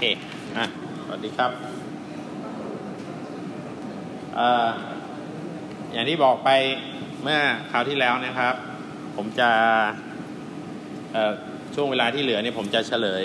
เคสวัสดีครับอย่างที่บอกไปเมื่อคราวที่แล้วนะครับผมจะช่วงเวลาที่เหลือเนี่ยผมจะเฉลย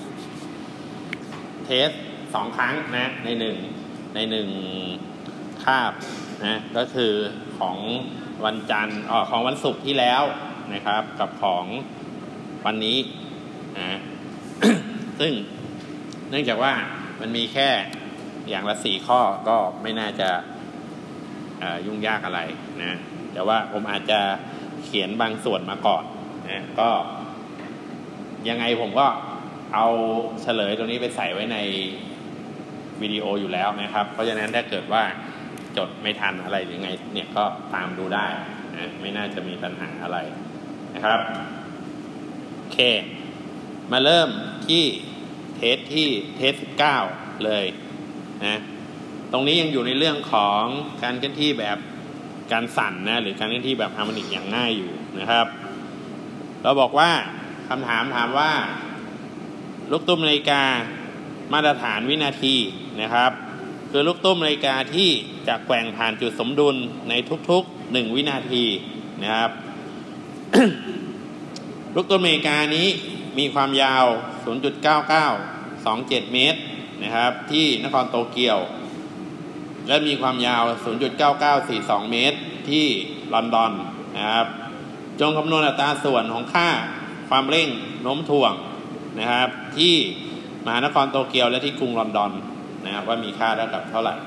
เทส2 ครั้งนะในหนึ่งคาบนะก็คือของวันจันทร์ของวันศุกร์ที่แล้วนะครับกับของวันนี้นะ ซึ่งเนื่องจากว่ามันมีแค่อย่างละ4 ข้อก็ไม่น่าจะยุ่งยากอะไรนะแต่ว่าผมอาจจะเขียนบางส่วนมาก่อนนะก็ยังไงผมก็เอาเฉลยตรงนี้ไปใส่ไว้ในวิดีโออยู่แล้วนะครับเพราะฉะนั้นถ้าเกิดว่าจดไม่ทันอะไรหรือไงเนี่ยก็ตามดูได้นะไม่น่าจะมีปัญหาอะไรนะครับโอเคมาเริ่มที่เทส19เลยนะตรงนี้ยังอยู่ในเรื่องของการเคลื่อนที่แบบการสั่นนะหรือการเคลื่อนที่แบบฮาร์โมนิกอย่างง่ายอยู่นะครับเราบอกว่าคำถามถามว่าลูกตุ้มนาฬิกามาตรฐานวินาทีนะครับคือลูกตุ้มนาฬิกาที่จะแกว่งผ่านจุดสมดุลในทุกๆ1 วินาทีนะครับ ลูกตุ้มนาฬิกานี้มีความยาว 0.9927 เมตรนะครับที่นครโตเกียวและมีความยาว 0.9942 เมตรที่ลอนดอนนะครับจงคำนวณอัตราส่วนของค่าความเร่งโน้มถ่วงนะครับที่มหานครโตเกียวและที่กรุงลอนดอนนะครับว่ามีค่าเท่ากับเท่าไหร่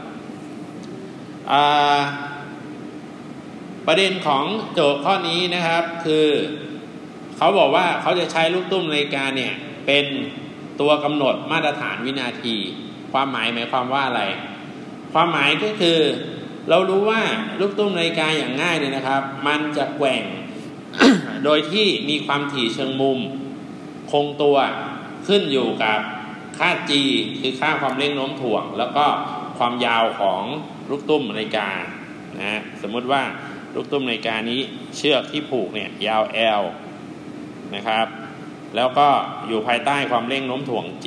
ประเด็นของโจทย์ข้อนี้นะครับคือเขาบอกว่าเขาจะใช้ลูกตุ้มนาฬิกาเนี่ยเป็นตัวกำหนดมาตรฐานวินาทีความหมายความว่าอะไรความหมายก็คือเรารู้ว่าลูกตุ้มนาฬิกาอย่างง่ายเลยนะครับมันจะแกว่ง โดยที่มีความถี่เชิงมุมคงตัวขึ้นอยู่กับค่า G คือค่าความเร่งโน้มถ่วงแล้วก็ความยาวของลูกตุ้มนาฬิกานะสมมติว่าลูกตุ้มนาฬิกานี้เชือกที่ผูกเนี่ยยาว L นะครับแล้วก็อยู่ภายใต้ความเร่งโน้มถ่วง G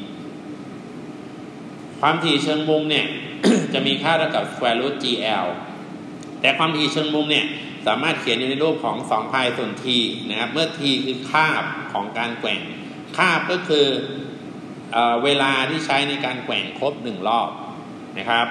ความถี่เชิงมุมเนี่ย จะมีค่าเท่ากับ square root GL แต่ความถี่เชิงมุมเนี่ยสามารถเขียนอยู่ในรูปของ2 พายส่วน t นะครับเมื่อ t คือคาบของการแกว่งคาบก็คือเวลาที่ใช้ในการแกว่งครบ1 รอบนะครับ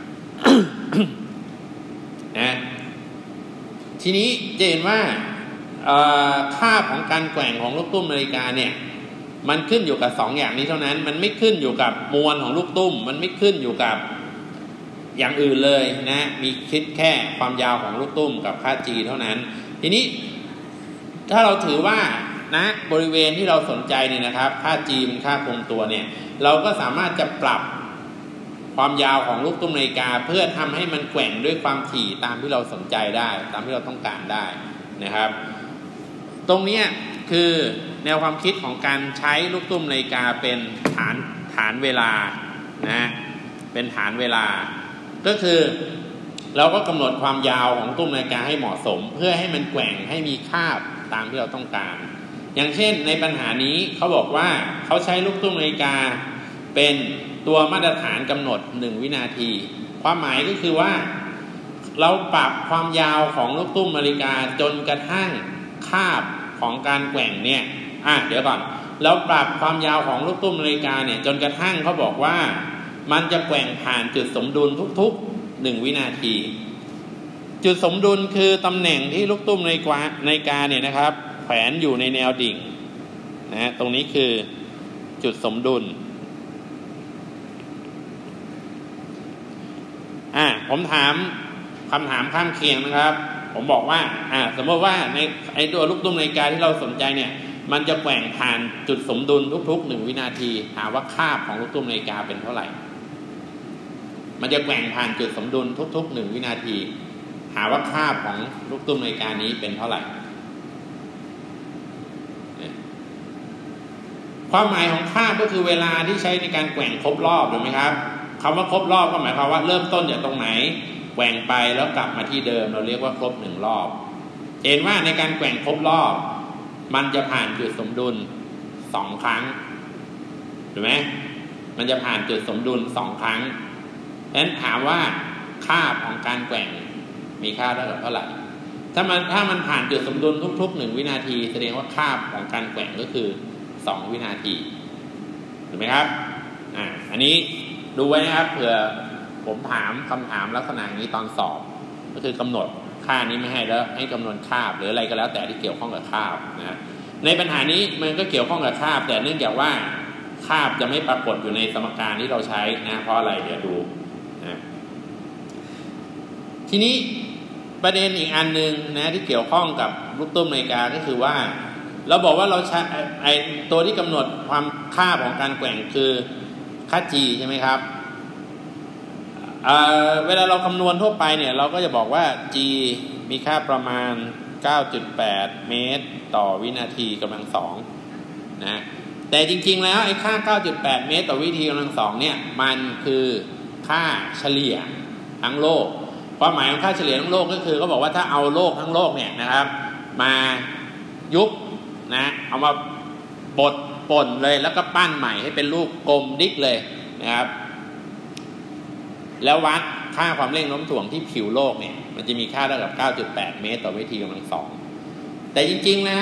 นะทีนี้จะเห็นว่าคาบของการแกว่งของลูกตุ้มนาฬิกาเนี่ยมันขึ้นอยู่กับ2 อย่างนี้เท่านั้นมันไม่ขึ้นอยู่กับมวลของลูกตุ้มมันไม่ขึ้นอยู่กับอย่างอื่นเลยนะมีคิดแค่ความยาวของลูกตุ้มกับค่า G เท่านั้นทีนี้ถ้าเราถือว่านะบริเวณที่เราสนใจเนี่ยนะครับค่า G เป็นค่าคงตัวเนี่ยเราก็สามารถจะปรับความยาวของลูกตุ้มนาฬิกาเพื่อทำให้มันแกว่งด้วยความถี่ตามที่เราสนใจได้ตามที่เราต้องการได้นะครับตรงนี้คือแนวความคิดของการใช้ลูกตุ้มนาฬิกาเป็นฐานเวลานะเป็นฐานเวลาก็คือเราก็กำหนดความยาวของตุ้มนาฬิกาให้เหมาะสมเพื่อให้มันแกว่งให้มีคาบตามที่เราต้องการอย่างเช่นในปัญหานี้เขาบอกว่าเขาใช้ลูกตุ้มนาฬิกาเป็นตัวมาตรฐานกำหนด1 วินาทีความหมายก็คือว่าเราปรับความยาวของลูกตุ้มนาฬิกาจนกระทั่งคาบของการแกว่งเนี่ยเดี๋ยวก่อนเราปรับความยาวของลูกตุ้มนาฬิกาเนี่ยจนกระทั่งเขาบอกว่ามันจะแกว่งผ่านจุดสมดุลทุกๆ1 วินาทีจุดสมดุลคือตำแหน่งที่ลูกตุ้มนาฬิกาเนี่ยนะครับแขวนอยู่ในแนวดิ่งนะตรงนี้คือจุดสมดุลผมถามคำถามข้างเคียงนะครับผมบอกว่าสมมติว่าในตัวลูกตุ้มนาฬิกาที่เราสนใจเนี่ยมันจะแกว่งผ่านจุดสมดุลทุกๆ1 วินาทีหาว่าคาบของลูกตุ้มนาฬิกาเป็นเท่าไหร่มันจะแกว่งผ่านจุดสมดุลทุกๆ1 วินาทีหาว่าคาบของลูกตุ้มนาฬิกานี้เป็นเท่าไหร่ความหมายของคาบก็คือเวลาที่ใช้ในการแกว่งครบรอบถูกไหมครับคำว่าครบรอบก็หมายความว่าเริ่มต้นจากตรงไหนแกว่งไปแล้วกลับมาที่เดิมเราเรียกว่าครบ1 รอบเห็นว่าในการแกว่งครบรอบมันจะผ่านจุดสมดุล2 ครั้งถูกไหมมันจะผ่านจุดสมดุล2ครั้งฉะนั้นถามว่าค่าของการแกว่งมีค่าเท่ากับเท่าไหร่ถ้ามันผ่านจุดสมดุลทุกๆ1วินาทีแสดงว่าค่าของการแกว่งก็คือ2วินาทีถูกไหมครับอันนี้ดูไว้นะครับเผื่อผมถามคำถามลักษณะนี้ตอนสอบก็คือกำหนดค่านี้ไม่ให้แล้วให้คำนวณคาบหรืออะไรก็แล้วแต่ที่เกี่ยวข้องกับคาบนะในปัญหานี้มันก็เกี่ยวข้องกับคาบแต่เนื่องจากว่าคาบจะไม่ปรากฏอยู่ในสมการที่เราใช้นะเพราะอะไรเดี๋ยวดูนะทีนี้ประเด็นอีกอันนึงนะที่เกี่ยวข้องกับลูกตุ้มนาฬิกาก็คือว่าเราบอกว่าเราใช้ไอตัวที่กำหนดความค่าของการแกว่งคือค่า G ใช่ไหมครับเวลาเราคำนวณทั่วไปเนี่ยเราก็จะบอกว่า G มีค่าประมาณ 9.8 เมตรต่อวินาทีกำลังสองนะแต่จริงๆแล้วไอ้ค่า 9.8 เมตรต่อวินาทีกำลังสองเนี่ยมันคือค่าเฉลี่ยทั้งโลกความหมายของค่าเฉลี่ยทั้งโลกก็คือเขาบอกว่าถ้าเอาโลกทั้งโลกเนี่ยนะครับมายุบนะเอามาบดป่นเลยแล้วก็ปั้นใหม่ให้เป็นรูปกลมดิ๊กเลยนะครับแล้ววัดค่าความเร่งโน้มถ่วงที่ผิวโลกเนี่ยมันจะมีค่าเท่ากับ 9.8 เมตรต่อวินาทีกำลังสองแต่จริงๆแล้ว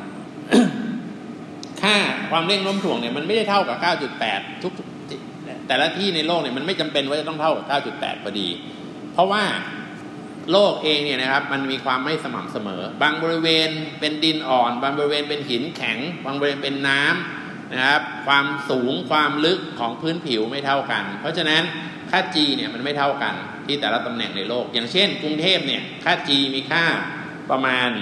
ค่าความเร่งโน้มถ่วงเนี่ยมันไม่ได้เท่ากับ 9.8 ทุกแต่ละที่ในโลกเนี่ยมันไม่จำเป็นว่าจะต้องเท่ากับ 9.8 พอดีเพราะว่าโลกเองเนี่ยนะครับมันมีความไม่สม่ำเสมอบางบริเวณเป็นดินอ่อนบางบริเวณเป็นหินแข็งบางบริเวณเป็นน้ำนะครับความสูงความลึกของพื้นผิวไม่เท่ากันเพราะฉะนั้นค่า G เนี่ยมันไม่เท่ากันที่แต่ละตำแหน่งในโลกอย่างเช่นกรุงเทพเนี่ยค่า G มีค่าประมาณ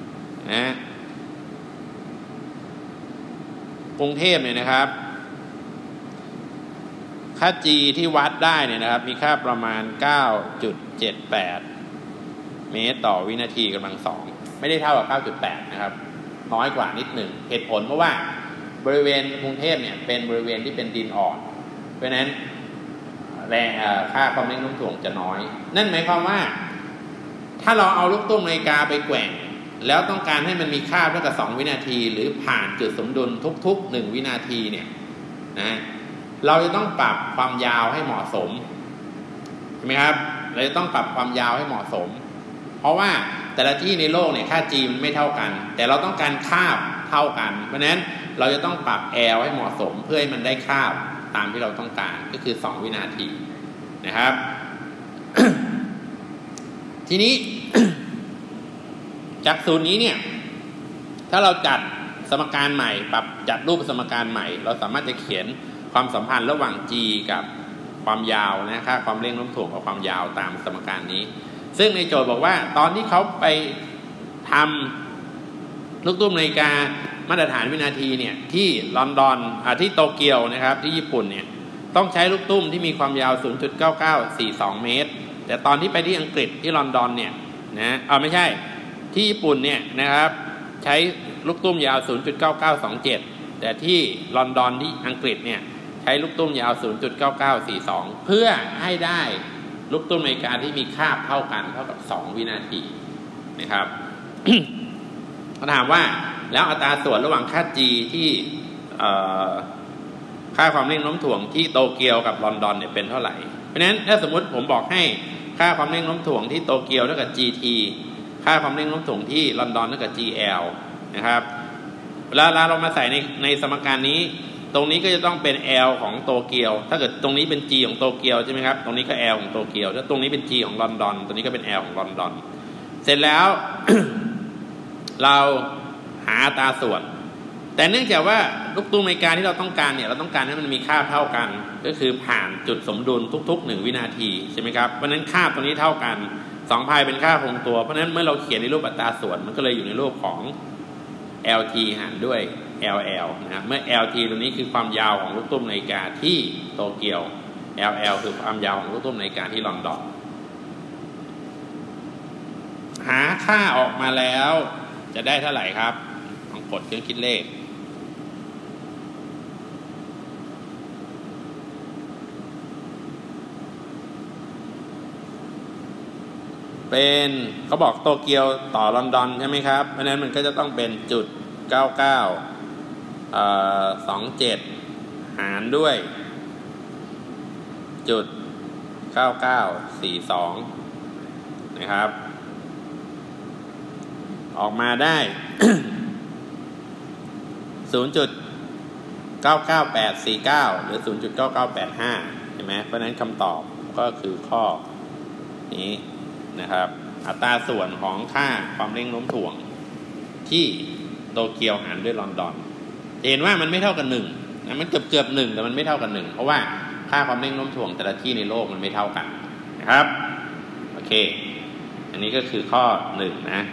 กรุงเทพเนี่ยนะครับค่า G ที่วัดได้เนี่ยนะครับมีค่าประมาณ 9.78 เมตรต่อวินาทีกำลังสองไม่ได้เท่ากับ 9.8 นะครับน้อยกว่านิดหนึ่งเหตุผลเพราะว่าบริเวณกรุงเทพเนี่ยเป็นบริเวณที่เป็นดินอ่อนเพราะฉะนั้นค่าความเร่งโน้มถ่วงจะน้อยนั่นหมายความว่าถ้าเราเอาลูกตุ้มนาฬิกาไปแกว่งแล้วต้องการให้มันมีค่าเท่ากับ2วินาทีหรือผ่านจุดสมดุลทุกๆ1วินาทีเนี่ยนะเราจะต้องปรับความยาวให้เหมาะสมใช่ไหมครับเราจะต้องปรับความยาวให้เหมาะสมเพราะว่าแต่ละที่ในโลกเนี่ยค่า G มันไม่เท่ากันแต่เราต้องการคาบเท่ากันเพราะฉะนั้นเราจะต้องปรับ L ให้เหมาะสมเพื่อให้มันได้คาบตามที่เราต้องการก็คือ2วินาทีนะครับ ทีนี้ จากสูตรนี้เนี่ยถ้าเราจัดสมการใหม่ปรับจัดรูปสมการใหม่เราสามารถจะเขียนความสัมพันธ์ระหว่าง G กับความยาวนะค่าความเร่งโน้มถ่วงกับความยาวตามสมการนี้ซึ่งในโจทย์บอกว่าตอนที่เขาไปทำลูกตุ้มนาฬิกามาตรฐานวินาทีเนี่ยที่ลอนดอนที่โตเกียวนะครับที่ญี่ปุ่นเนี่ยต้องใช้ลูกตุ้มที่มีความยาว 0.9942 เมตรแต่ตอนที่ไปที่อังกฤษที่ลอนดอนเนี่ยนะไม่ใช่ที่ญี่ปุ่นเนี่ยนะครับใช้ลูกตุ้มยาว 0.9927 แต่ที่ลอนดอนที่อังกฤษเนี่ยใช้ลูกตุ้มยาว 0.9942 เพื่อให้ได้ลูกตุ้มนาฬิกาที่มีคาบเท่ากันเท่ากับ2วินาทีนะครับ เขาถามว่าแล้วอัตราส่วนระหว่างค่า G ที่ค่าความเร่งโน้มถ่วงที่โตเกียวกับลอนดอนเนี่ยเป็นเท่าไหร่เพราะฉะนั้นถ้าสมมติผมบอกให้ค่าความเร่งโน้มถ่วงที่โตเกียวเท่ากับ GT ค่าความเร่งโน้มถ่วงที่ลอนดอนเท่ากับ GL นะครับเวลาเรามาใส่ในสมการนี้ตรงนี้ก็จะต้องเป็น L ของโตเกียวถ้าเกิดตรงนี้เป็น G ของโตเกียวใช่ไหมครับตรงนี้ก็ L ของโตเกียวถ้าตรงนี้เป็น G ของลอนดอนตรงนี้ก็เป็น L ของลอนดอนเสร็จแล้ว เราหาอัตราส่วนแต่เนื่องจากว่าลูกตุ้มนาฬิกาที่เราต้องการเนี่ยเราต้องการให้มันมีค่าเท่ากันก็คือผ่านจุดสมดุลทุกๆ1วินาทีใช่ไหมครับเพราะนั้นค่าตรงนี้เท่ากัน2 พายเป็นค่าคงตัวเพราะนั้นเมื่อเราเขียนในรูปอัตราส่วนมันก็เลยอยู่ในรูปของ LT หารด้วย LL นะครับเมื่อ LT ตรงนี้คือความยาวของลูกตุ้มนาฬิกาที่โตเกียว LL คือความยาวของลูกตุ้มนาฬิกาที่ลอนดอนหาค่าออกมาแล้วจะได้เท่าไหร่ครับลองกดเครื่องคิดเลขเป็นเขาบอกโตเกียวต่อลอนดอนใช่ไหมครับเพราะนั้นมันก็จะต้องเป็นจุด9927หารด้วย 0.9942 นะครับออกมาได้ 0.99849 หรือ 0.9985 เห็นไหมเพราะฉะนั้นคำตอบก็คือข้อนี้นะครับอัตราส่วนของค่าความเร่งโน้มถ่วงที่โตเกียวหารด้วยลอนดอนเห็นว่ามันไม่เท่ากัน1นะมันเกือบ1แต่มันไม่เท่ากัน1เพราะว่าค่าความเร่งโน้มถ่วงแต่ละที่ในโลกมันไม่เท่ากันนะครับโอเคอันนี้ก็คือข้อ1นะ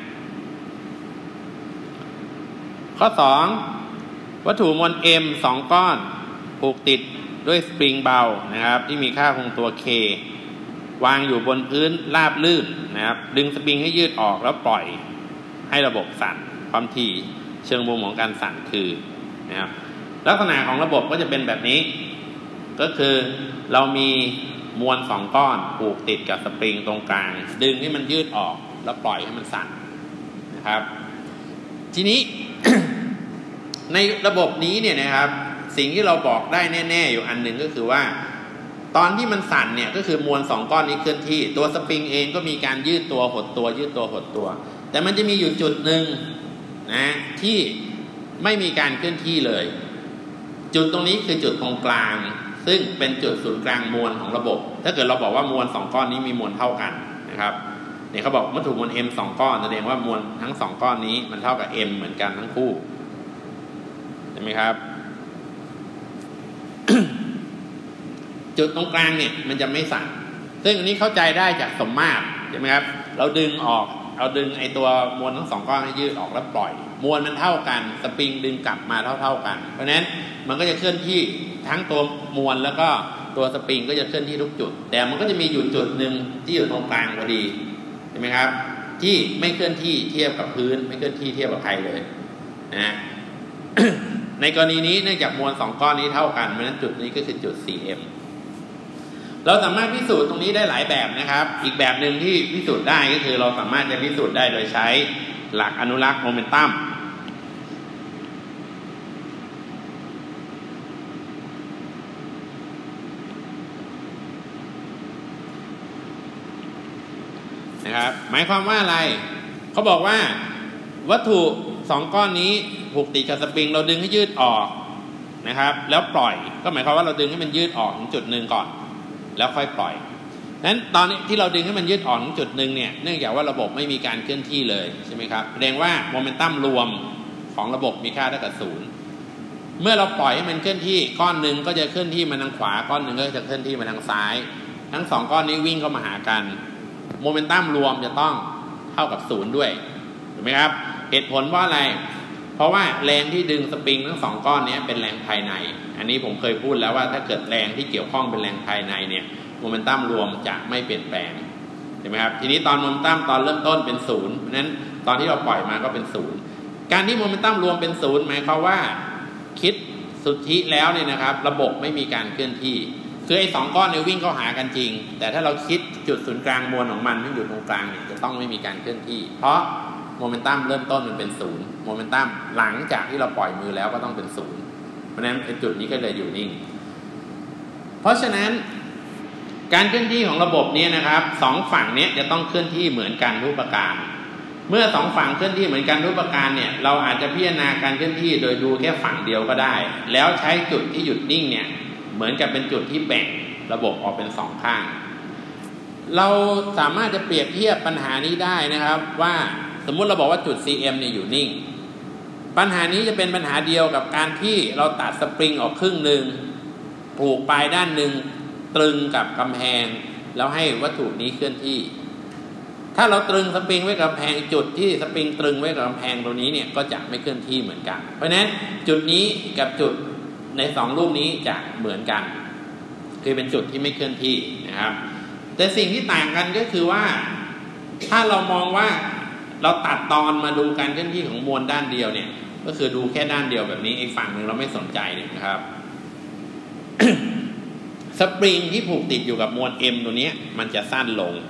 ข้อ2วัตถุมวล M 2 ก้อนผูกติดด้วยสปริงเบานะครับที่มีค่าคงตัว K วางอยู่บนพื้นราบลื่นนะครับดึงสปริงให้ยืดออกแล้วปล่อยให้ระบบสั่นความถี่เชิงมุมของการสั่นคือนะครับลักษณะของระบบก็จะเป็นแบบนี้ก็คือเรามีมวล2ก้อนผูกติดกับสปริงตรงกลางดึงให้มันยืดออกแล้วปล่อยให้มันสั่นนะครับทีนี้ ในระบบนี้เนี่ยนะครับสิ่งที่เราบอกได้แน่ๆอยู่อันหนึ่งก็คือว่าตอนที่มันสั่นเนี่ยก็คือมวล2ก้อนนี้เคลื่อนที่ตัวสปริงเองก็มีการยืดตัวหดตัวยืดตัวหดตัวแต่มันจะมีอยู่จุดหนึ่งนะที่ไม่มีการเคลื่อนที่เลยจุดตรงนี้คือจุดตรงกลางซึ่งเป็นจุดศูนย์กลางมวลของระบบถ้าเกิดเราบอกว่ามวล2ก้อนนี้มีมวลเท่ากันนะครับเนี่ยเขาบอกวัตถุมวล M 2ก้อนแสดงว่ามวลทั้ง2ก้อนนี้มันเท่ากับ M เหมือนกันทั้งคู่ใช่ไหมครับ จุดตรงกลางเนี่ยมันจะไม่สั่นซึ่งอันนี้เข้าใจได้จากสมมาตรใช่ไหมครับเราดึงไอตัวมวลทั้ง2ก้อนให้ยืดออกแล้วปล่อยมวลมันเท่ากันสปริงดึงกลับมาเท่ากันเพราะฉะนั้นมันก็จะเคลื่อนที่ทั้งตัวมวลแล้วก็ตัวสปริงก็จะเคลื่อนที่ทุกจุดแต่มันก็จะมีจุดหนึ่งที่อยู่ตรงกลางพอดีใช่ไหมครับที่ไม่เคลื่อนที่เทียบกับพื้นไม่เคลื่อนที่เทียบกับใครเลยนะ ในกรณีนี้เนื่องจากมวล2ก้อนนี้เท่ากันเพราะฉะนั้นจุดนี้ก็คือจุด 4m เราสามารถพิสูจน์ตรงนี้ได้หลายแบบนะครับอีกแบบหนึ่งที่พิสูจน์ได้ก็คือเราสามารถจะพิสูจน์ได้โดยใช้หลักอนุรักษ์โมเมนตัมนะครับหมายความว่าอะไรเขาบอกว่าวัตถุ2ก้อนนี้ผูกติดกับสปริงเราดึงให้ยืดออกนะครับแล้วปล่อยก็หมายความว่าเราดึงให้มันยืดออกถึงจุดหนึ่งก่อนแล้วค่อยปล่อยนั้นตอนนี้ที่เราดึงให้มันยืดออกถึงจุดหนึ่งเนี่ยเนื่องจากว่าระบบไม่มีการเคลื่อนที่เลยใช่ไหมครับแสดงว่าโมเมนตัมรวมของระบบมีค่าเท่ากับ0เมื่อเราปล่อยให้มันเคลื่อนที่ก้อนหนึ่งก็จะเคลื่อนที่มาทางขวาก้อนหนึ่งก็จะเคลื่อนที่มาทางซ้ายทั้ง2ก้อนนี้วิ่งเข้ามาหากันโมเมนตัมรวมจะต้องเท่ากับ0ด้วยถูกไหมครับเหตุผลว่าอะไรเพราะว่าแรงที่ดึงสปริงทั้ง2ก้อนนี้เป็นแรงภายในอันนี้ผมเคยพูดแล้วว่าถ้าเกิดแรงที่เกี่ยวข้องเป็นแรงภายในเนี่ยโมเมนตัมรวมจะไม่เปลี่ยนแปลงใช่ไหมครับทีนี้ตอนโมเมนตัมตอนเริ่มต้นเป็น0เพราะฉะนั้นตอนที่เราปล่อยมาก็เป็น0การที่โมเมนตัมรวมเป็น0หมายความว่าคิดสุทธิแล้วเนี่ยนะครับระบบไม่มีการเคลื่อนที่คือไอ้2ก้อนเนี่ยวิ่งเข้าหากันจริงแต่ถ้าเราคิดจุดศูนย์กลางมวลของมันที่อยู่ตรงกลางเนี่ยจะต้องไม่มีการเคลื่อนที่เพราะโมเมนตัมเริ่มต้นมันเป็น0โมเมนตัมหลังจากที่เราปล่อยมือแล้วก็ต้องเป็น0เพราะฉะนั้นไอ้จุดนี้ก็เลยอยู่นิ่งเพราะฉะนั้นการเคลื่อนที่ของระบบนี้นะครับ2ฝั่งนี้จะต้องเคลื่อนที่เหมือนกันทุกประการเมื่อ2ฝั่งเคลื่อนที่เหมือนกันทุกประการเนี่ยเราอาจจะพิจารณาการเคลื่อนที่โดยดูแค่ฝั่งเดียวก็ได้แล้วใช้จุดที่หยุดนิ่งเนี่ยเหมือนกับเป็นจุดที่แบ่งระบบออกเป็น2ข้างเราสามารถจะเปรียบเทียบปัญหานี้ได้นะครับว่าสมมุติเราบอกว่าจุด cm เนี่ยอยู่นิ่งปัญหานี้จะเป็นปัญหาเดียวกับการที่เราตัดสปริงออกครึ่งหนึ่งผูกปลายด้านหนึ่งตรึงกับกำแพงแล้วให้วัตถุนี้เคลื่อนที่ถ้าเราตรึงสปริงไว้กับกำแพงจุดที่สปริงตรึงไว้กับกำแพงตรงนี้เนี่ยก็จะไม่เคลื่อนที่เหมือนกันเพราะฉะนั้นจุดนี้กับจุดใน2รูปนี้จะเหมือนกันคือเป็นจุดที่ไม่เคลื่อนที่นะครับแต่สิ่งที่ต่างกันก็คือว่าถ้าเรามองว่าเราตัดตอนมาดูการเคลื่อนที่ของมวลด้านเดียวเนี่ยก็คือดูแค่ด้านเดียวแบบนี้อีกฝั่งหนึ่งเราไม่สนใจเนี่ยนะครับ สปริงที่ผูกติดอยู่กับมวล M ตัวนี้มันจะสั้นลง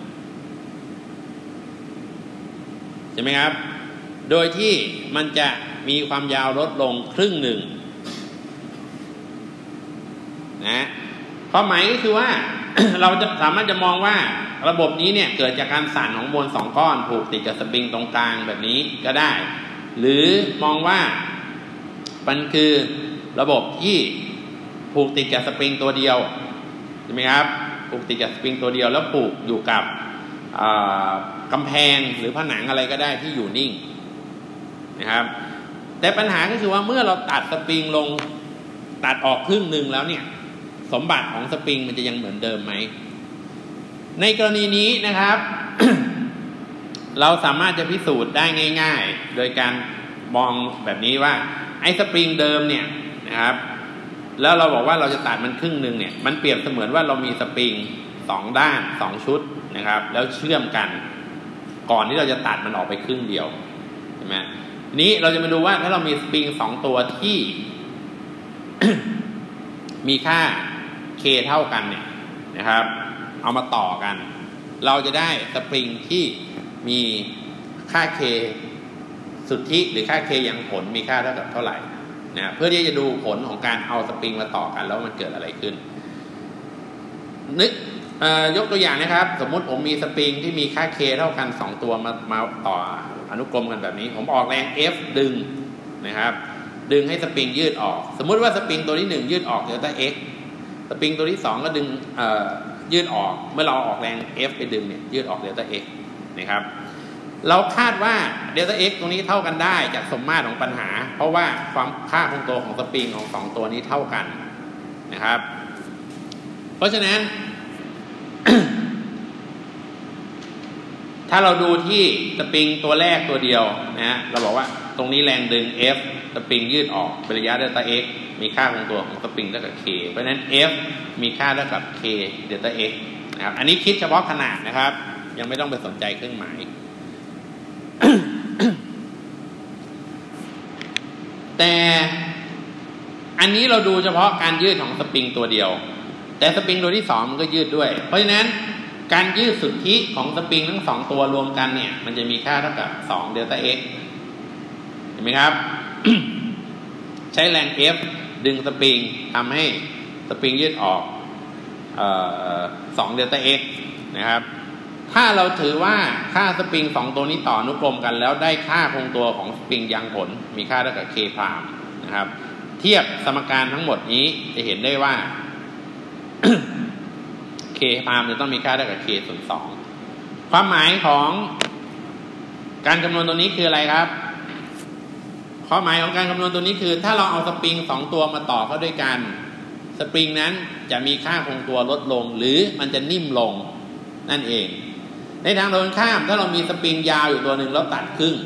ใช่ไหมครับโดยที่มันจะมีความยาวลดลงครึ่งหนึ่งนะความหมายก็คือว่าเราจะสามารถจะมองว่าระบบนี้เนี่ยเกิดจากการสั่นของมวล2ก้อนผูกติดกับสปริงตรงกลางแบบนี้ก็ได้หรือมองว่ามันคือระบบที่ผูกติดกับสปริงตัวเดียวใช่ไหมครับผูกติดกับสปริงตัวเดียวแล้วผูกอยู่กับกำแพงหรือผนังอะไรก็ได้ที่อยู่นิ่งนะครับแต่ปัญหาก็คือว่าเมื่อเราตัดสปริงลงตัดออกครึ่งหนึ่งแล้วเนี่ยสมบัติของสปริงมันจะยังเหมือนเดิมไหมในกรณีนี้นะครับ เราสามารถจะพิสูจน์ได้ง่ายๆโดยการมองแบบนี้ว่าไอ้สปริงเดิมเนี่ยนะครับแล้วเราบอกว่าเราจะตัดมันครึ่งหนึ่งเนี่ยมันเปรียบเสมือนว่าเรามีสปริง2ด้าน2ชุดนะครับแล้วเชื่อมกันก่อนที่เราจะตัดมันออกไปครึ่งเดียวใช่ไหมนี้เราจะมาดูว่าถ้าเรามีสปริง2ตัวที่ มีค่า k เท่ากันเนี่ยนะครับเอามาต่อกันเราจะได้สปริงที่มีค่า k สุทธิหรือค่า k ยังผลมีค่าเท่ากับเท่าไหร่นะเพื่อที่จะดูผลของการเอาสปริงมาต่อกันแล้วมันเกิดอะไรขึ้นนึกยกตัวอย่างนะครับสมมุติผมมีสปริงที่มีค่า k เท่ากัน2ตัวมาต่ออนุกรมกันแบบนี้ผมออกแรง F ดึงนะครับดึงให้สปริงยืดออกสมมุติว่าสปริงตัวที่1ยืดออกเดลต้า x สปริงตัวที่2ก็ดึงยืดออกเมื่อเราออกแรง F ไปดึงเนี่ยยืดออกเดลต้า x นะครับเราคาดว่าเดลต้า x ตรงนี้เท่ากันได้จากสมมาตรของปัญหาเพราะว่าความค่าคงตัวของสปริงของ2ตัวนี้เท่ากันนะครับเพราะฉะนั้น ถ้าเราดูที่สปริงตัวแรกตัวเดียวนะฮะเราบอกว่าตรงนี้แรงดึง F สปริงยืดออกเป็นระยะเดลต้า x มีค่าคงตัวของสปริงเท่ากับ k เพราะฉะนั้น F มีค่าเท่ากับ k เดลต้า x นะครับอันนี้คิดเฉพาะขนาดนะครับยังไม่ต้องไปสนใจเครื่องหมาย แต่อันนี้เราดูเฉพาะการยืดของสปริงตัวเดียวแต่สปริงตัวที่2มันก็ยืดด้วยเพราะฉะนั้นการยืดสุทธิของสปริงทั้ง2ตัวรวมกันเนี่ยมันจะมีค่าเท่ากับ2เดลต้า x เห็นไหมครับ ใช้แรง F ดึงสปริงทำให้สปริงยืดออก2เดลต้า x นะครับถ้าเราถือว่าค่าสปริง2ตัวนี้ต่ออนุกรมกันแล้วได้ค่าคงตัวของสปริงยังผลมีค่าเท่ากับ k พรามนะครับเทียบสมการทั้งหมดนี้จะเห็นได้ว่า k พรามจะต้องมีค่าเท่ากับ k ส่วน2ความหมายของการคำนวณตัวนี้คืออะไรครับความหมายของการคำนวณตัวนี้คือถ้าเราเอาสปริง2ตัวมาต่อเข้าด้วยกันสปริงนั้นจะมีค่าคงตัวลดลงหรือมันจะนิ่มลงนั่นเองในทางตรงข้ามถ้าเรามีสปริงยาวอยู่ตัวหนึ่งแล้วตัดครึ่ง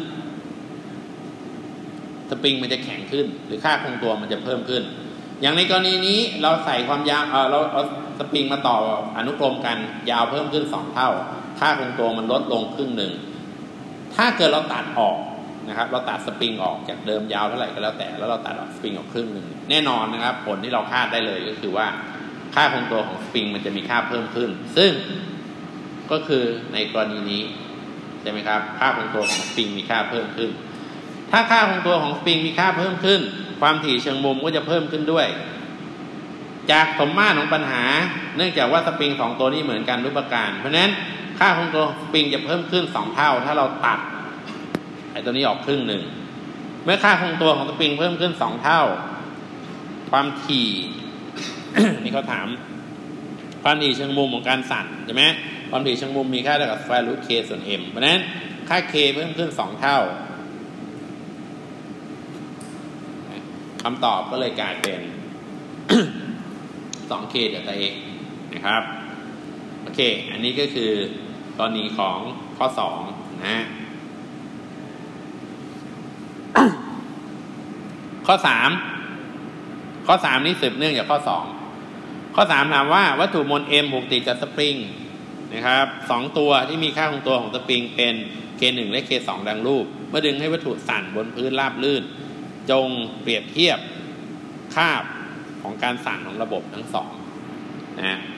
สปริงมันจะแข็งขึ้นหรือค่าคงตัวมันจะเพิ่มขึ้นอย่างในกรณีนี้เราใส่ความยาวเราเอาสปริงมาต่ออนุกรมกันยาวเพิ่มขึ้น2เท่าค่าคงตัวมันลดลงครึ่งหนึ่งถ้าเกิดเราตัดออกนะครับเราตัดสปริงออกจากเดิมยาวเท่าไหร่ก็แล้วแต่แล้วเราตัดออกสปริงออกครึ่งหนึ่งแน่นอนนะครับผลที่เราคาดได้เลยก็คือว่าค่าคงตัวของสปริงมันจะมีค่าเพิ่มขึ้นซึ่งก็คือในกรณีนี้ใช่ไหมครับค่าคงตัวของสปริงมีค่าเพิ่มขึ้นถ้าค่าคงตัวของสปริงมีค่าเพิ่มขึ้นความถี่เชิงมุมก็จะเพิ่มขึ้นด้วยจากสมมาตรของปัญหาเนื่องจากว่าสปริง2ตัวนี้เหมือนกันทุกประการเพราะฉะนั้นค่าคงตัวสปริงจะเพิ่มขึ้น2เท่าถ้าเราตัดไอ้ตัวนี้ออกครึ่งหนึ่งเมื่อค่าคงตัวของสปริงเพิ่มขึ้น2เท่าความถี่ นี่เขาถามความถี่เชิงมุมของการสั่นใช่ไหมความถี่เชิงมุมมีค่าเท่ากับ square root k ส่วน m เพราะฉะนั้นค่า k เพิ่มขึ้น2เท่าคำตอบก็เลยกลายเป็น 2k เดลต้า x นะครับโอเคอันนี้ก็คือกรณีของข้อ2นะข้อ3นี้สืบเนื่องจากข้อ2ข้อ3ถามว่าวัตถุมวล m ผูกติดกับสปริงนะครับ2ตัวที่มีค่าคงตัวของสปริงเป็น k1 และ k2 ดังรูปเมื่อดึงให้วัตถุสั่นบนพื้นราบลื่นจงเปรียบเทียบคาบของการสั่นของระบบทั้งสองนะ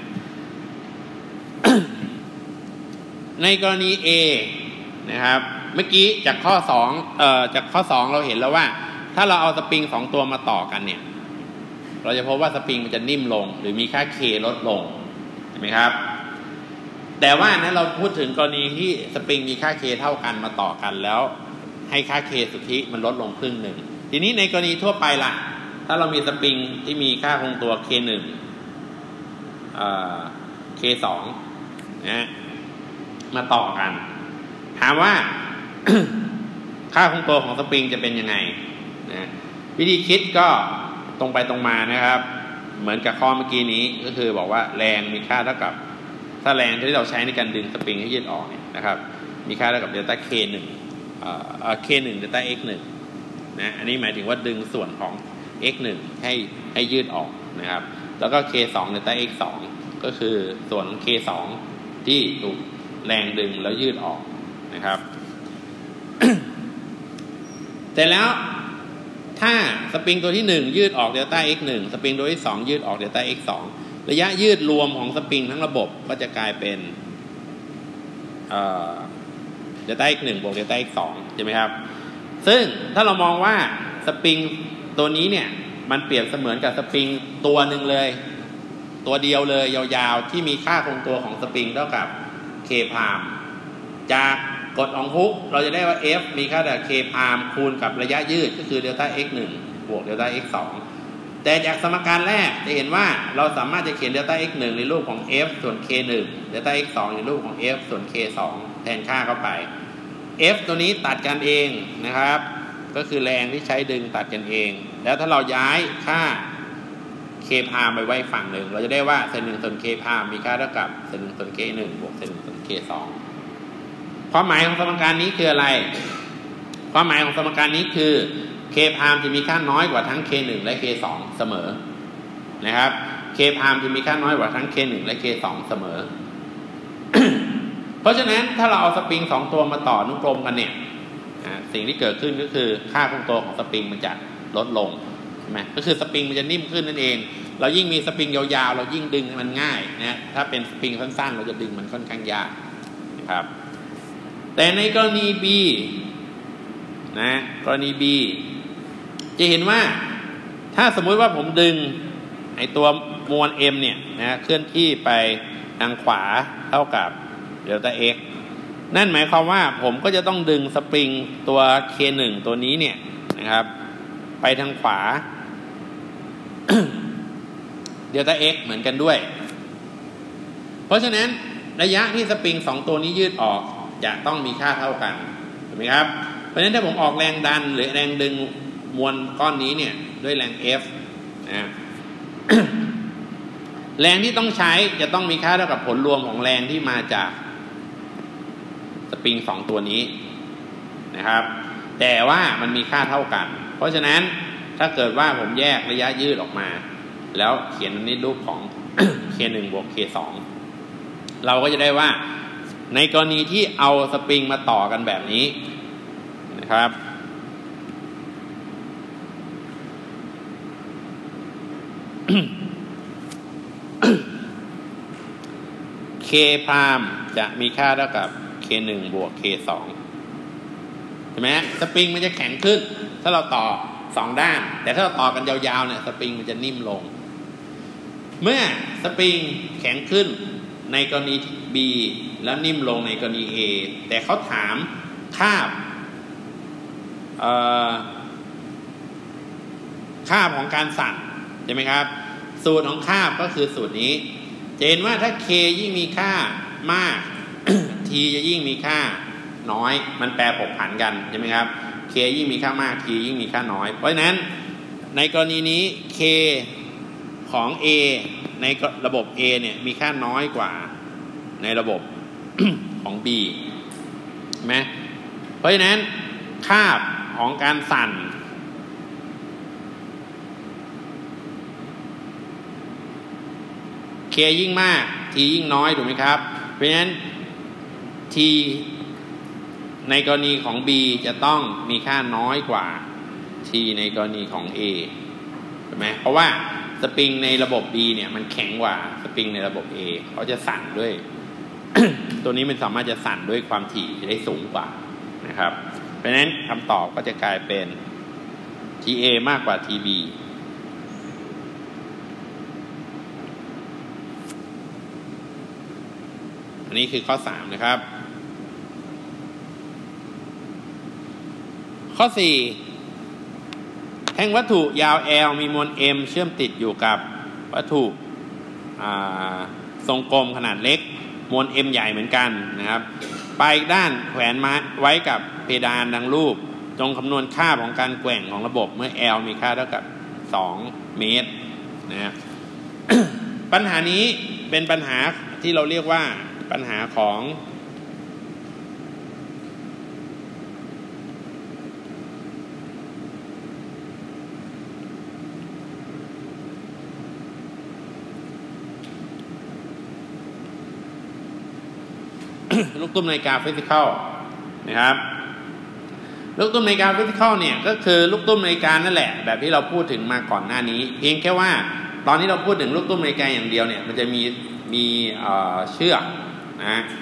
ในกรณี A นะครับเมื่อกี้จากข้อ2เราเห็นแล้วว่าถ้าเราเอาสปริง2ตัวมาต่อกันเนี่ยเราจะพบว่าสปริงมันจะนิ่มลงหรือมีค่า K ลดลงช่ไหมครับแต่ว่านั้นเราพูดถึงกรณีที่สปริงมีค่า k เท่ากันมาต่อกันแล้วให้ค่า k สุทธิมันลดลงครึ่งหนึ่งทีนี้ในกรณีทั่วไปล่ะถ้าเรามีสปริงที่มีค่าคงตัว k1 k2 นะมาต่อกันถามว่า ค่าคงตัวของสปริงจะเป็นยังไงนะวิธีคิดก็ตรงไปตรงมานะครับเหมือนกับข้อเมื่อกี้นี้ก็คือบอกว่าแรงมีค่าเท่ากับถ้าแรงที่เราใช้ในการดึงสปริงให้ยืดออกเนี่ยนะครับมีค่าเท่ากับเดลต้า k1 k1 เดลต้า x1 นะอันนี้หมายถึงว่าดึงส่วนของ x1 ให้ยืดออกนะครับแล้วก็ k2 เดลต้า x2 ก็คือส่วนของ k2 ที่ถูกแรงดึงแล้วยืดออกนะครับ แต่แล้วถ้าสปริงตัวที่1ยืดออกเดลต้า x1 สปริงตัวที่2ยืดออกเดลต้า x2 ระยะยืดรวมของสปริงทั้งระบบก็จะกลายเป็นเดลต้า x1 บวกเดลต้า x2 ใช่ไหมครับซึ่งถ้าเรามองว่าสปริงตัวนี้เนี่ยมันเปรียบเสมือนกับสปริงตัวหนึ่งเลยตัวเดียวเลยยาวๆที่มีค่าคงตัวของสปริงเท่ากับ k พามจากกฎของฮุกเราจะได้ว่า F มีค่าแต่ k พามคูณกับระยะยืดก็คือเดลต้า x1 บวกเดลต้า x2 แต่จากสมการแรกจะเห็นว่าเราสามารถจะเขียนเดลต้า x1 ในรูปของ F ส่วน k1 เดลต้า x2 ในรูปของ F ส่วน k2 แทนค่าเข้าไป F ตัวนี้ตัดกันเองนะครับก็คือแรงที่ใช้ดึงตัดกันเองแล้วถ้าเราย้ายค่า k พามไปไว้ฝั่งหนึ่งเราจะได้ว่าเศษ1ส่วน k พามมีค่าเท่ากับเศษ1ส่วน k1 บวกเศษ1ส่วน k2 ความหมายของสมการนี้คืออะไรความหมายของสมการนี้คือ k พามจะมีค่าน้อยกว่าทั้ง k1 และ k2 เสมอนะครับ k พามจะมีค่าน้อยกว่าทั้ง k1 และ k2 เสมอ เพราะฉะนั้นถ้าเราเอาสปริง2ตัวมาต่ออนุกรมกันเนี่ยสิ่งที่เกิดขึ้นก็คือค่าคงตัวของสปริงมันจะลดลงใช่ไหมก็คือสปริงมันจะนิ่มขึ้นนั่นเองเรายิ่งมีสปริงยาวๆเรายิ่งดึงมันง่ายนะถ้าเป็นสปริงสั้นๆเราจะดึงมันค่อนข้างยากนะครับแต่ในกรณี B นะกรณี B จะเห็นว่าถ้าสมมุติว่าผมดึงไอตัวมวล M เนี่ยนะเคลื่อนที่ไปทางขวาเท่ากับเดลต้า x นั่นหมายความว่าผมก็จะต้องดึงสปริงตัว K1 ตัวนี้เนี่ยนะครับไปทางขวา เดลต้า x เหมือนกันด้วยเพราะฉะนั้นระยะที่สปริง2ตัวนี้ยืดออกจะต้องมีค่าเท่ากันถูกไหมครับเพราะฉะนั้นถ้าผมออกแรงดันหรือแรงดึงมวลก้อนนี้เนี่ยด้วยแรง F นะ แรงที่ต้องใช้จะต้องมีค่าเท่ากับผลรวมของแรงที่มาจากสปริง2ตัวนี้นะครับแต่ว่ามันมีค่าเท่ากันเพราะฉะนั้นถ้าเกิดว่าผมแยกระยะยืดออกมาแล้วเขียนในรูปของ k1 บวก k2 เราก็จะได้ว่าในกรณีที่เอาสปริงมาต่อกันแบบนี้นะครับ k พามจะมีค่าเท่ากับ k1 บวก k2 ใช่ไหมสปริงมันจะแข็งขึ้นถ้าเราต่อ2ด้านแต่ถ้าเราต่อกันยาวๆเนี่ยสปริงมันจะนิ่มลงเมื่อสปริงแข็งขึ้นในกรณี B แล้วนิ่มลงในกรณี A แต่เขาถามคาบของการสั่นใช่ไหมครับสูตรของคาบก็คือสูตรนี้จะเห็นว่าถ้า K ยิ่งมีค่ามาก T จะยิ่งมีค่าน้อยมันแปรผกผันกันใช่ไหมครับ K ยิ่งมีค่ามาก T ยิ่งมีค่าน้อยเพราะฉะนั้นในกรณีนี้ K ของ A ในระบบ A เนี่ยมีค่าน้อยกว่าในระบบ ของ B ใช่ไหมเพราะฉะนั้นคาบของการสั่นK ยิ่งมาก T ยิ่งน้อยถูกไหมครับเพราะฉะนั้น T ในกรณีของ B จะต้องมีค่าน้อยกว่า T ในกรณีของ A ใช่ไหมเพราะว่าสปริงในระบบ B เนี่ยมันแข็งกว่าสปริงในระบบ A เขาจะสั่นด้วย ตัวนี้มันสามารถจะสั่นด้วยความถี่ได้สูงกว่านะครับเพราะฉะนั้นคำตอบก็จะกลายเป็น TA มากกว่า TB นนี้คือข้อ3นะครับข้อ4แท่งวัตถุยาว L มีมวล M เชื่อมติดอยู่กับวัตถุทรงกลมขนาดเล็กมวล M ใหญ่เหมือนกันนะครับปลายด้านแขวนไว้กับเพดานดังรูปจงคำนวณค่าของการแกว่งของระบบเมื่อ L มีค่าเท่ากับ2 เมตรนะครับ ปัญหานี้เป็นปัญหาที่เราเรียกว่าปัญหาของลูกตุ้มนาฬิกาฟิสิกอลนะครับลูกตุ้มนาฬิกาฟิสิกอลเนี่ยก็คือลูกตุ้มนาฬิกานั่นแหละแบบที่เราพูดถึงมาก่อนหน้านี้เพียงแค่ว่าตอนนี้เราพูดถึงลูกตุ้มนาฬิกาอย่างเดียวเนี่ยมันจะมีเชือกนะ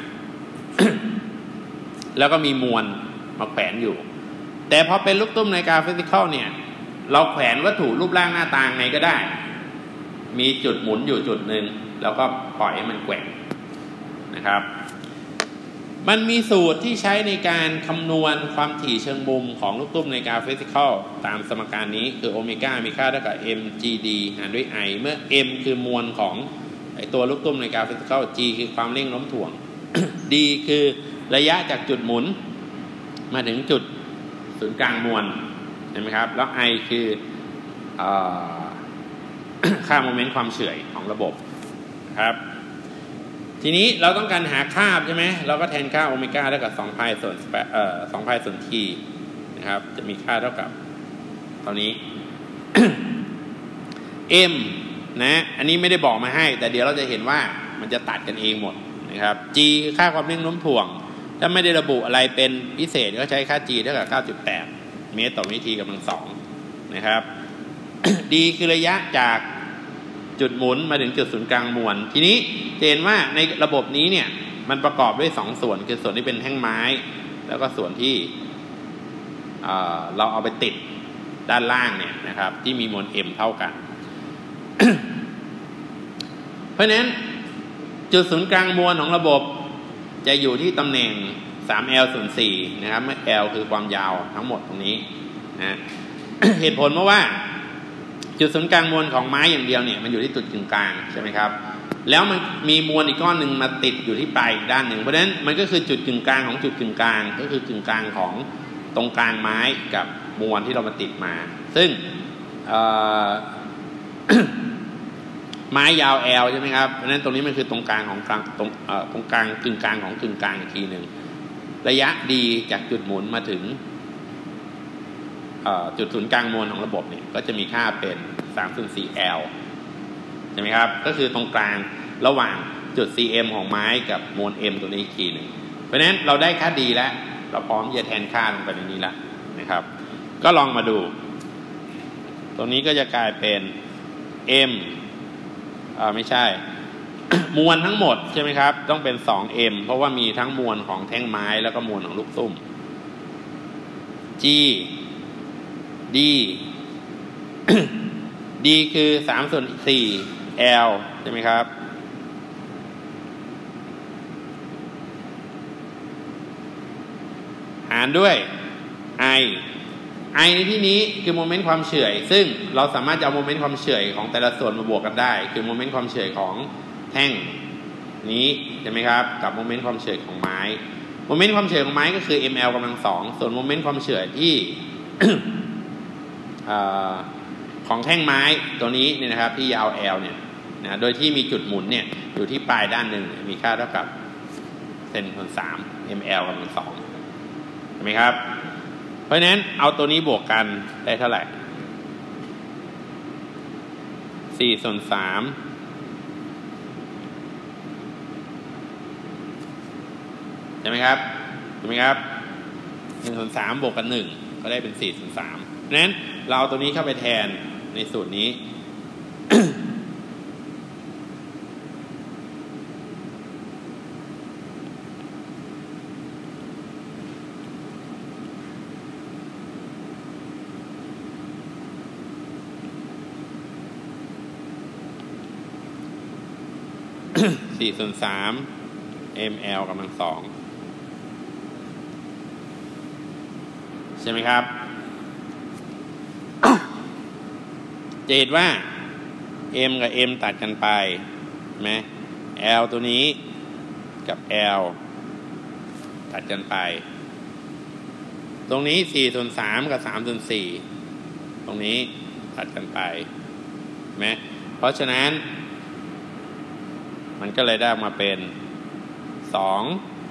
แล้วก็มีมวลมาแขวนอยู่แต่พอเป็นลูกตุ้มนาฬิกาฟิสิกอลเนี่ยเราแขวนวัตถุรูปร่างหน้าตาไงก็ได้มีจุดหมุนอยู่จุดหนึ่งแล้วก็ปล่อยให้มันแกว่งนะครับมันมีสูตรที่ใช้ในการคำนวณความถี่เชิงมุมของลูกตุ้มนาฬิกาฟิสิกอลตามสมการนี้คือโอเมก้ามีค่าเท่ากับ mgd หารด้วย I เมื่อ m คือมวลของไอตัวลูกตุ้มนาฬิกาฟิสิกอล g คือความเร่งโน้มถ่วง d คือระยะจากจุดหมุนมาถึงจุดศูนย์กลางมวลเห็นไหมครับแล้ว I คือค่าโมเมนต์ความเฉื่อยของระบบครับทีนี้เราต้องการหาค่าใช่ไหมเราก็แทนค่าโอเมก้าเท่ากับ2 พายส่วน2 พายส่วน t นะครับจะมีค่าเท่ากับตอนนี้ m นะอันนี้ไม่ได้บอกมาให้แต่เดี๋ยวเราจะเห็นว่ามันจะตัดกันเองหมดนะครับ g คือค่าความเร่งโน้มถ่วงถ้าไม่ได้ระบุอะไรเป็นพิเศษก็ใช้ค่า g เท่ากับ 9.8 เมตรต่อวินาทีกำลัง2นะครับ d คือระยะจากจุดหมุนมาถึงจุดศูนย์กลางมวลทีนี้เห็นว่าในระบบนี้เนี่ยมันประกอบด้วย2ส่วนคือส่วนที่เป็นแท่งไม้แล้วก็ส่วนที่เราเอาไปติดด้านล่างเนี่ยนะครับที่มีมวล m เท่ากัน เพราะฉะนั้นจุดศูนย์กลางมวลของระบบจะอยู่ที่ตำแหน่ง 3L ส่วน 4นะครับเมื่อ L คือความยาวทั้งหมดตรงนี้นะ เหตุผลเพราะว่าจุดศูนย์กลางมวลของไม้อย่างเดียวเนี่ยมันอยู่ที่จุดกึ่งกลางใช่ไหมครับแล้วมันมีมวลอีกก้อนหนึ่งมาติดอยู่ที่ปลายอีกด้านหนึ่งเพราะฉะนั้นมันก็คือจุดกึ่งกลางของจุดกึ่งกลางก็คือกึ่งกลางของตรงกลางไม้กับมวลที่เรามาติดมาซึ่ง ไม้ยาว L ใช่ไหมครับเพราะฉะนั้นตรงนี้มันคือตรงกลางของตรงกลางกึ่งกลางของกึ่งกลางอีกทีหนึ่งระยะ d จากจุดหมุนมาถึงจุดศูนย์กลางมวลของระบบเนี่ยก็จะมีค่าเป็น3/4 L ใช่ไหมครับก็คือตรงกลางระหว่างจุด cm ของไม้กับมวล m ตัวนี้อีกทีหนึ่งเพราะฉะนั้นเราได้ค่า d แล้วเราพร้อมจะแทนค่าลงไปในนี้แล้วนะครับก็ลองมาดูตรงนี้ก็จะกลายเป็น m ไม่ใช่ มวลทั้งหมดใช่ไหมครับต้องเป็น 2m เพราะว่ามีทั้งมวลของแท่งไม้แล้วก็มวลของลูกตุ้ม g d d คือ3/4 L ใช่ไหมครับหารด้วย I ในที่นี้คือโมเมนต์ความเฉื่อยซึ่งเราสามารถจะเอาโมเมนต์ความเฉื่อยของแต่ละส่วนมาบวกกันได้คือโมเมนต์ความเฉื่อยของแท่งนี้ใช่ไหมครับกับโมเมนต์ความเฉื่อยของไม้โมเมนต์ความเฉื่อยของไม้ก็คือ ml กำลัง2ส่วนโมเมนต์ความเฉื่อยที่ ของแท่งไม้ตัวนี้เนี่ยนะครับที่ยาว L เนี่ยนะโดยที่มีจุดหมุนเนี่ยอยู่ที่ปลายด้านหนึ่งมีค่าเท่ากับ10^3 ml กำลัง2ใช่ไหมครับเพราะฉะนั้นเอาตัวนี้บวกกันได้เท่าไหร่4/3ใช่ไหมครับถูกไหมครับ1/3บวกกัน1ก็ได้เป็น4/3เพราะฉะนั้นเราเอาตัวนี้เข้าไปแทนในสูตรนี้ 4/3 ml กำลัง2ใช่ไหมครับ จะเห็นว่า m กับ m ตัดกันไปใช่ไหม l ตัวนี้กับ l ตัดกันไปตรงนี้4/3กับ3/4ตรงนี้ตัดกันไปใช่ไหมเพราะฉะนั้นมันก็เลยได้มาเป็น2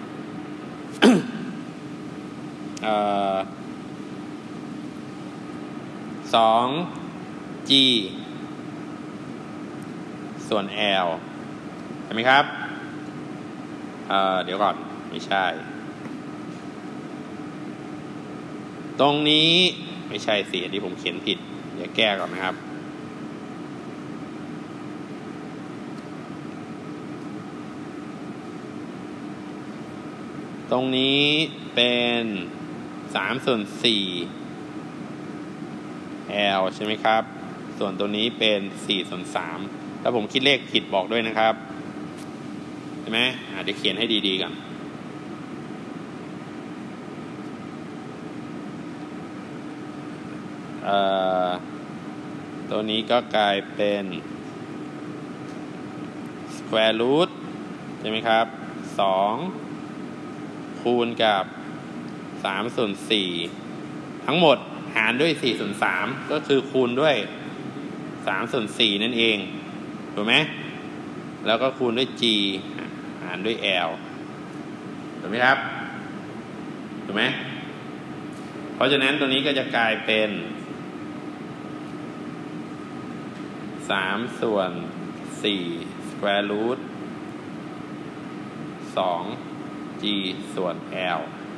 2g ส่วน l เห็นไหมครับเดี๋ยวก่อนไม่ใช่ตรงนี้ไม่ใช่สิที่ผมเขียนผิดเดี๋ยวแก้ก่อนนะครับตรงนี้เป็น3/4 L ใช่ไหมครับส่วนตัวนี้เป็น4/3ถ้าผมคิดเลขผิดบอกด้วยนะครับใช่ไหมเดี๋ยวเขียนให้ดีๆก่อนตัวนี้ก็กลายเป็น square root ใช่ไหมครับ2คูณกับ3/4ทั้งหมดหารด้วย4/3ก็คือคูณด้วย3/4นั่นเองถูกไหมแล้วก็คูณด้วย g หารด้วย l ถูกไหมครับถูกไหมเพราะฉะนั้นตัวนี้ก็จะกลายเป็น3/4 square root 2g ส่วน l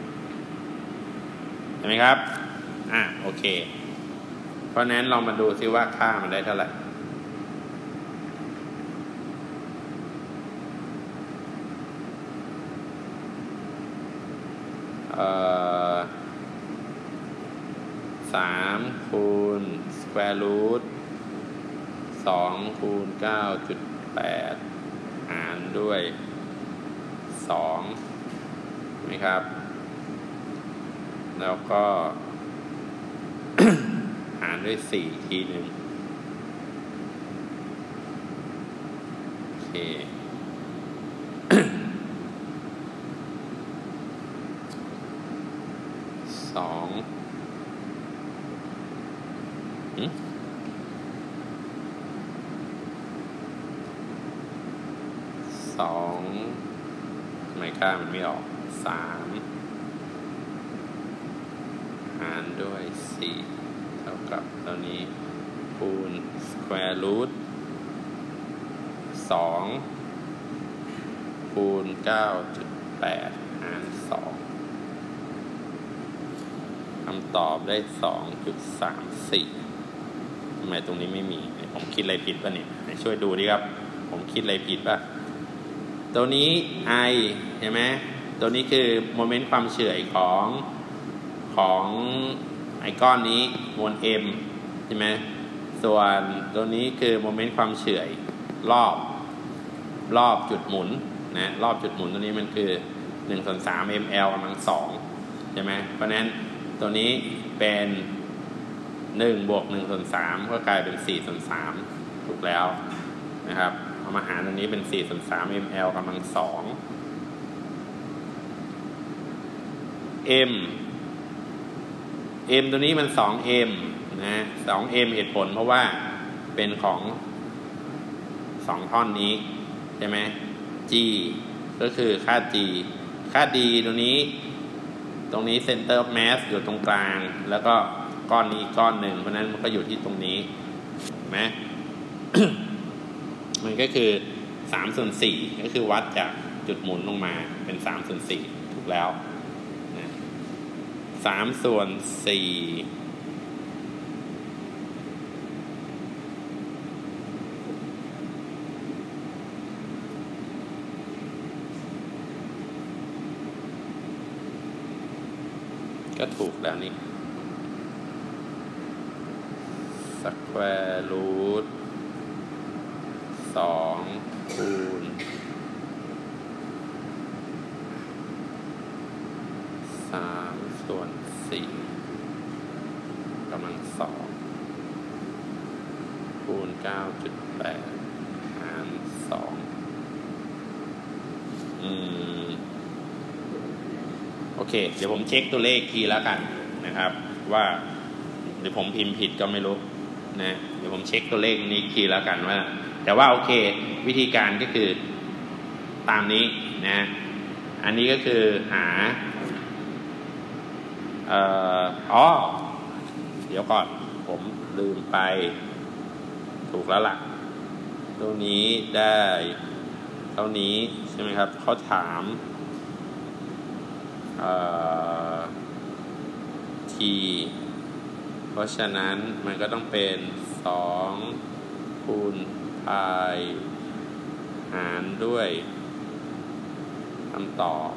เห็นไหมครับโอเคเพราะนั้นเรามาดูซิว่าค่ามันได้เท่าไหร่3คูณ square root 2คูณ 9.8 หารด้วย2นะครับแล้วก็ หารด้วย4ทีหนึ่งโอเค 2ทำไมค่ามันไม่ออก3หารด้วย4เท่ากับตัวนี้คูณ square root 2คูณ 9.8 หาร2คำตอบได้ 2.34 ทำไมตรงนี้ไม่มีผมคิดอะไรผิดป่ะเนี่ยช่วยดูดิครับผมคิดอะไรผิดป่ะตัวนี้ I ใช่ไหมตัวนี้คือโมเมนต์ความเฉื่อยของไอก้อนนี้มวล m ใช่ไหมส่วนตัวนี้คือโมเมนต์ความเฉื่อยรอบจุดหมุนนะรอบจุดหมุนตัวนี้มันคือ 1/3 ml กำลัง2ใช่ไหมเพราะนั้นตัวนี้เป็น1บวก 1/3 ก็กลายเป็น 4/3 ถูกแล้วนะครับเอามาหารตรงนี้เป็น 4/3 ml กำลัง2 m ตัวนี้มัน 2m นะ 2m เหตุผลเพราะว่าเป็นของ2ท่อนนี้ใช่ไหม g ก็คือค่า g ค่า d ตรงนี้ center of mass อยู่ตรงกลางแล้วก็ก้อนนี้ก้อนหนึ่งเพราะนั้นมันก็อยู่ที่ตรงนี้เห็นไหม มันก็คือ3/4ก็คือวัดจากจุดหมุนลงมาเป็น3/4ถูกแล้วนะ3/4ก็ถูกแล้วนี่ square root 2คูณ 3 ส่วน 4 กำลัง 2 คูณ 9.8 หาร 2 โอเคเดี๋ยวผมเช็คตัวเลขทีแล้วกันนะครับว่าเดี๋ยวผมพิมพ์ผิดก็ไม่รู้นะเดี๋ยวผมเช็คตัวเลขนี้ทีแล้วกันว่าแต่ว่าโอเควิธีการก็คือตามนี้นะอันนี้ก็คือหาเดี๋ยวก่อนผมลืมไปถูกแล้วล่ะตรงนี้ได้เท่านี้ใช่ไหมครับเขาถามt เพราะฉะนั้นมันก็ต้องเป็น2คูณ π หารด้วยคำตอบ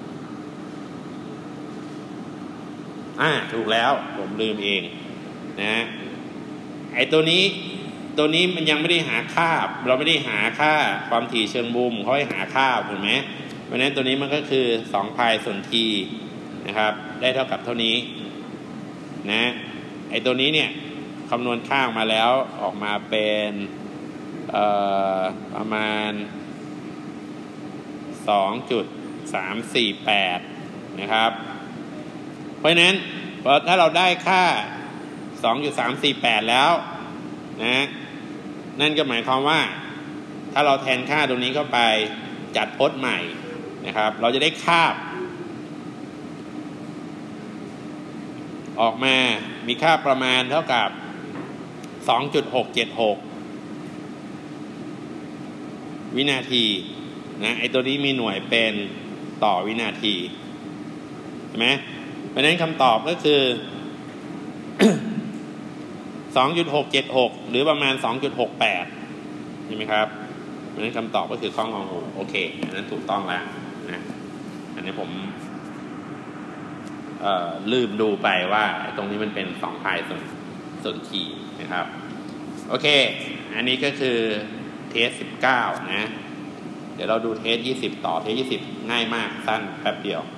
ถูกแล้วผมลืมเองนะไอ้ตัวนี้มันยังไม่ได้หาค่าเราไม่ได้หาค่าความถี่เชิงมุมเขาให้หาค่าถูกไหมเพราะฉะนั้นตัวนี้มันก็คือ2 π ส่วน t นะครับได้เท่ากับเท่านี้นะไอ้ตัวนี้เนี่ยคำนวณค่าออกมาแล้วออกมาเป็นประมาณ 2.348 นะครับเพราะฉะนั้นถ้าเราได้ค่า 2.348 แล้วนะนั่นก็หมายความว่าถ้าเราแทนค่าตรงนี้เข้าไปจัดพจน์ใหม่นะครับเราจะได้คาบออกมามีค่าประมาณเท่ากับ 2.676 วินาทีนะไอตัวนี้มีหน่วยเป็นต่อวินาทีใช่ไหมเพราะฉะนั้นคำตอบก็คือ 2.676 หรือประมาณ 2.68 ใช่ไหมครับเพราะฉะนั้นคำตอบก็คือข้ององูโอเคอันนั้นถูกต้องแล้วนะอันนี้ผมลืมดูไปว่าตรงนี้มันเป็น2 π ส่วน t นะครับโอเคอันนี้ก็คือเทส19นะเดี๋ยวเราดูเทส20ต่อเทส20ง่ายมากสั้นแป๊บเดียว